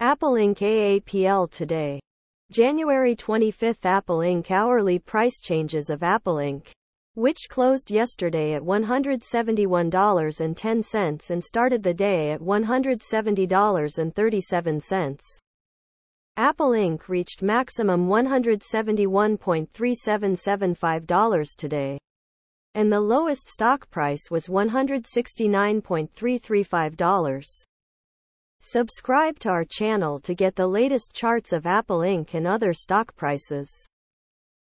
Apple Inc. AAPL today. January 25. Apple Inc. Hourly price changes of Apple Inc., which closed yesterday at $171.10 and started the day at $170.37. Apple Inc. reached maximum $171.3775 today, and the lowest stock price was $169.335. Subscribe to our channel to get the latest charts of Apple Inc. and other stock prices.